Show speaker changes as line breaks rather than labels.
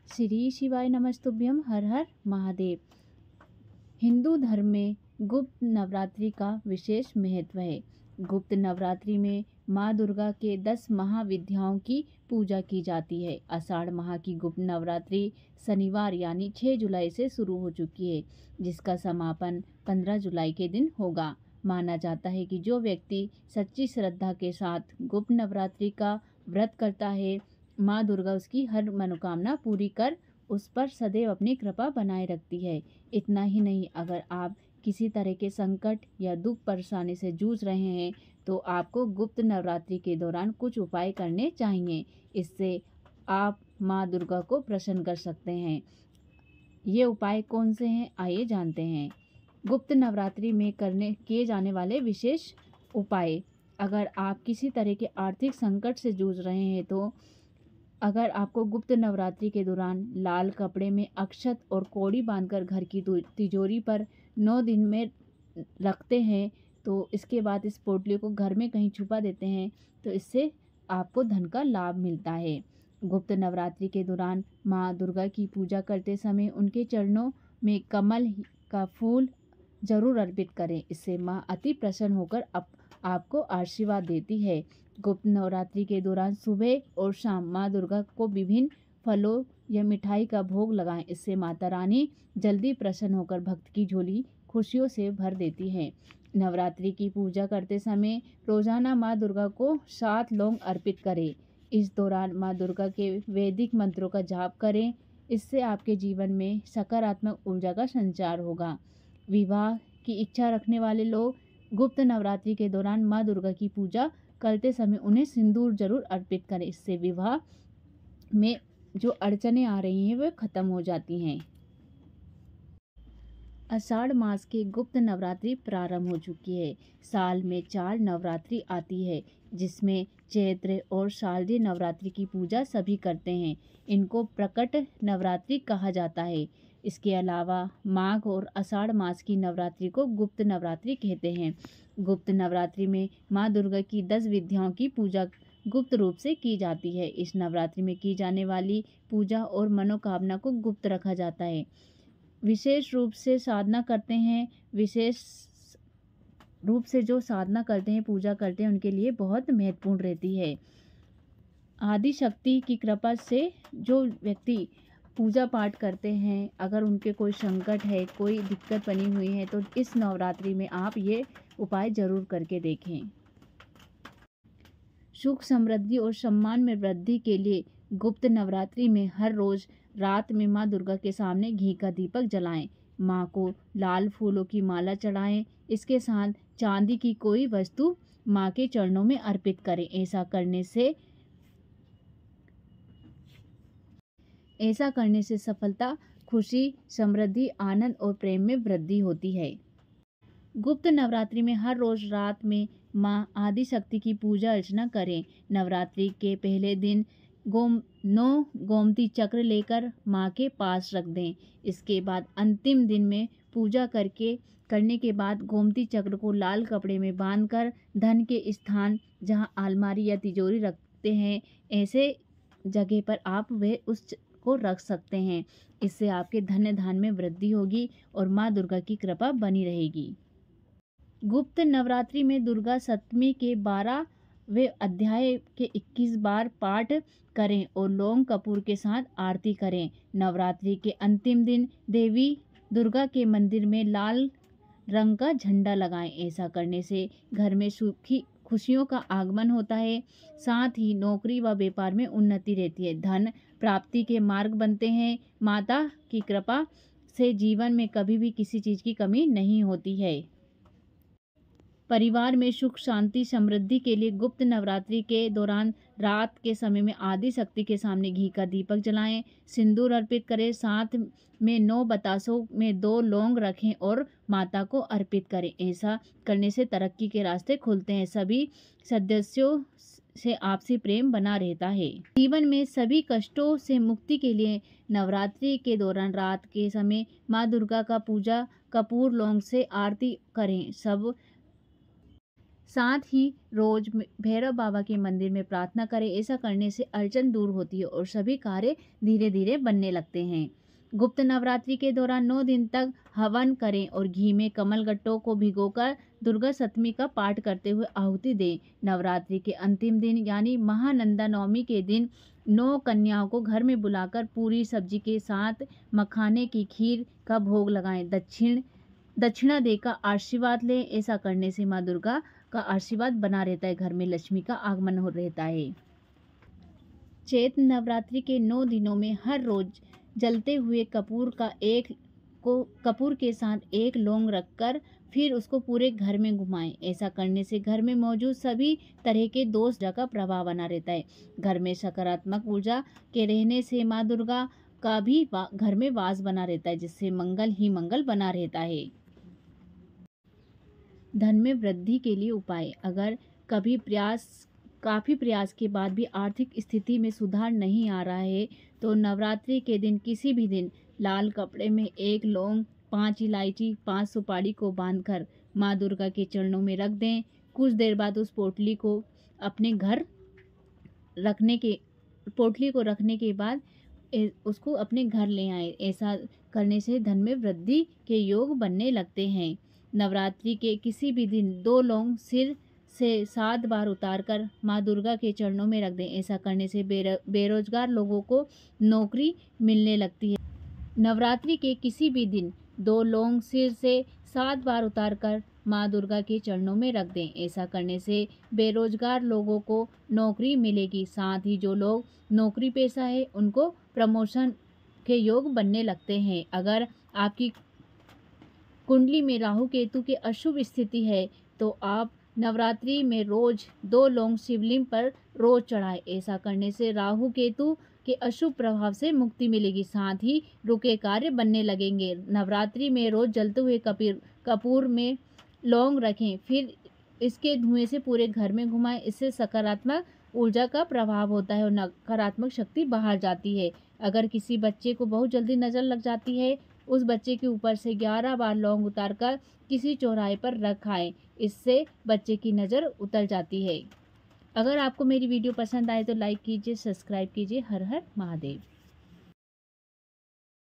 श्री शिवाय नमस्तुभ्यम। हर हर महादेव। हिंदू धर्म में गुप्त नवरात्रि का विशेष महत्व है। गुप्त नवरात्रि में माँ दुर्गा के 10 महाविद्याओं की पूजा की जाती है। आषाढ़ माह की गुप्त नवरात्रि शनिवार यानी 6 जुलाई से शुरू हो चुकी है, जिसका समापन 15 जुलाई के दिन होगा। माना जाता है कि जो व्यक्ति सच्ची श्रद्धा के साथ गुप्त नवरात्रि का व्रत करता है, माँ दुर्गा उसकी हर मनोकामना पूरी कर उस पर सदैव अपनी कृपा बनाए रखती है। इतना ही नहीं, अगर आप किसी तरह के संकट या दुख परेशानी से जूझ रहे हैं तो आपको गुप्त नवरात्रि के दौरान कुछ उपाय करने चाहिए। इससे आप माँ दुर्गा को प्रसन्न कर सकते हैं। ये उपाय कौन से हैं, आइए जानते हैं। गुप्त नवरात्रि में किए जाने वाले विशेष उपाय। अगर आप किसी तरह के आर्थिक संकट से जूझ रहे हैं तो अगर आपको गुप्त नवरात्रि के दौरान लाल कपड़े में अक्षत और कौड़ी बांधकर घर की तिजोरी पर 9 दिन में रखते हैं, तो इसके बाद इस पोटली को घर में कहीं छुपा देते हैं, तो इससे आपको धन का लाभ मिलता है। गुप्त नवरात्रि के दौरान माँ दुर्गा की पूजा करते समय उनके चरणों में कमल का फूल जरूर अर्पित करें। इससे माँ अति प्रसन्न होकर आपको आशीर्वाद देती है। गुप्त नवरात्रि के दौरान सुबह और शाम माँ दुर्गा को विभिन्न फलों या मिठाई का भोग लगाएं। इससे माता रानी जल्दी प्रसन्न होकर भक्त की झोली खुशियों से भर देती है। नवरात्रि की पूजा करते समय रोजाना माँ दुर्गा को 7 लौंग अर्पित करें। इस दौरान माँ दुर्गा के वैदिक मंत्रों का जाप करें। इससे आपके जीवन में सकारात्मक ऊर्जा का संचार होगा। विवाह की इच्छा रखने वाले लोग गुप्त नवरात्रि के दौरान माँ दुर्गा की पूजा करते समय उन्हें सिंदूर जरूर अर्पित करें। इससे विवाह में जो अड़चनें आ रही हैं वे खत्म हो जाती हैं। आषाढ़ मास की गुप्त नवरात्रि प्रारंभ हो चुकी है। साल में 4 नवरात्रि आती है, जिसमें चैत्र और शारदीय नवरात्रि की पूजा सभी करते हैं। इनको प्रकट नवरात्रि कहा जाता है। इसके अलावा माघ और आषाढ़ मास की नवरात्रि को गुप्त नवरात्रि कहते हैं। गुप्त नवरात्रि में माँ दुर्गा की 10 विद्याओं की पूजा गुप्त रूप से की जाती है। इस नवरात्रि में की जाने वाली पूजा और मनोकामना को गुप्त रखा जाता है। विशेष रूप से साधना करते हैं, विशेष रूप से जो साधना करते हैं, पूजा करते हैं, उनके लिए बहुत महत्वपूर्ण रहती है। आदि शक्ति की कृपा से जो व्यक्ति पूजा पाठ करते हैं, अगर उनके कोई संकट है, कोई दिक्कत बनी हुई है, तो इस नवरात्रि में आप ये उपाय जरूर करके देखें। सुख समृद्धि और सम्मान में वृद्धि के लिए गुप्त नवरात्रि में हर रोज रात में माँ दुर्गा के सामने घी का दीपक जलाएं। माँ को लाल फूलों की माला चढ़ाएं। इसके साथ चांदी की कोई वस्तु माँ के चरणों में अर्पित करें। ऐसा करने से सफलता, खुशी, समृद्धि, आनंद और प्रेम में वृद्धि होती है। गुप्त नवरात्रि में हर रोज रात में माँ आदि शक्ति की पूजा अर्चना करें। नवरात्रि के पहले दिन 9 गोमती चक्र लेकर माँ के पास रख दें। इसके बाद अंतिम दिन में पूजा करने के बाद गोमती चक्र को लाल कपड़े में बांधकर धन के स्थान, जहाँ अलमारी या तिजोरी रखते हैं, ऐसे जगह पर आप को रख सकते हैं। इससे आपके धन धान्य में वृद्धि होगी और माँ दुर्गा की कृपा बनी रहेगी। गुप्त नवरात्रि में दुर्गा सप्तमी के 12वें अध्याय के 21 बार पाठ करें और लौंग कपूर के साथ आरती करें। नवरात्रि के अंतिम दिन देवी दुर्गा के मंदिर में लाल रंग का झंडा लगाएं। ऐसा करने से घर में खुशियों का आगमन होता है। साथ ही नौकरी व व्यापार में उन्नति रहती है। धन प्राप्ति के मार्ग बनते हैं। माता की कृपा से जीवन में कभी भी किसी चीज की कमी नहीं होती है। परिवार में सुख शांति समृद्धि के लिए गुप्त नवरात्रि के दौरान रात के समय में आदि शक्ति के सामने घी का दीपक जलाएं, सिंदूर अर्पित करें, साथ में 9 बतासों में 2 लौंग रखें और माता को अर्पित करें। ऐसा करने से तरक्की के रास्ते खुलते हैं। सभी सदस्यों से आपसी प्रेम बना रहता है। जीवन में सभी कष्टों से मुक्ति के लिए नवरात्रि के दौरान रात के समय माँ दुर्गा का पूजा कपूर लौंग से आरती करें। सब साथ ही रोज भैरव बाबा के मंदिर में प्रार्थना करें। ऐसा करने से अड़चन दूर होती है और सभी कार्य धीरे धीरे बनने लगते हैं। गुप्त नवरात्रि के दौरान 9 दिन तक हवन करें और घी में कमलगट्टों को भिगोकर दुर्गा सप्तमी का पाठ करते हुए आहुति दें। नवरात्रि के अंतिम दिन यानी महानंदा नवमी के दिन 9 कन्याओं को घर में बुलाकर पूरी सब्जी के साथ मखाने की खीर का भोग लगाएं। दक्षिणा देकर आशीर्वाद लें। ऐसा करने से माँ दुर्गा का आशीर्वाद बना रहता है, घर में लक्ष्मी का आगमन हो रहता है। चैत्र नवरात्रि के 9 दिनों में हर रोज जलते हुए कपूर के साथ एक लौंग रखकर फिर उसको पूरे घर में घुमाएं। ऐसा करने से घर में मौजूद सभी तरह के दोष का प्रभाव बना रहता है। घर में सकारात्मक ऊर्जा के रहने से माँ दुर्गा का भी घर में वास बना रहता है, जिससे मंगल ही मंगल बना रहता है। धन में वृद्धि के लिए उपाय। अगर काफ़ी प्रयास के बाद भी आर्थिक स्थिति में सुधार नहीं आ रहा है तो नवरात्रि के दिन किसी भी दिन लाल कपड़े में 1 लौंग, 5 इलायची, 5 सुपारी को बांधकर माँ दुर्गा के चरणों में रख दें। कुछ देर बाद उस पोटली को रखने के बाद उसको अपने घर ले आए। ऐसा करने से धन में वृद्धि के योग बनने लगते हैं। नवरात्रि के किसी भी दिन 2 लौंग सिर से 7 बार उतारकर माँ दुर्गा के चरणों में रख दें। ऐसा करने से बेरोजगार लोगों को नौकरी मिलने लगती है। नवरात्रि के किसी भी दिन 2 लौंग सिर से 7 बार उतारकर माँ दुर्गा के चरणों में रख दें। ऐसा करने से बेरोजगार लोगों को नौकरी मिलेगी। साथ ही जो लोग नौकरी पेशा है उनको प्रमोशन के योग बनने लगते हैं। अगर आपकी कुंडली में राहु केतु की अशुभ स्थिति है तो आप नवरात्रि में रोज 2 लौंग शिवलिंग पर रोज चढ़ाएं। ऐसा करने से राहु केतु के अशुभ प्रभाव से मुक्ति मिलेगी। साथ ही रुके कार्य बनने लगेंगे। नवरात्रि में रोज जलते हुए कपूर में लौंग रखें, फिर इसके धुएं से पूरे घर में घुमाएं। इससे सकारात्मक ऊर्जा का प्रभाव होता है और नकारात्मक शक्ति बाहर जाती है। अगर किसी बच्चे को बहुत जल्दी नज़र लग जाती है, उस बच्चे के ऊपर से 11 बार लौंग उतारकर किसी चौराहे पर रखाएं। इससे बच्चे की नज़र उतर जाती है। अगर आपको मेरी वीडियो पसंद आए तो लाइक कीजिए, सब्सक्राइब कीजिए। हर हर महादेव।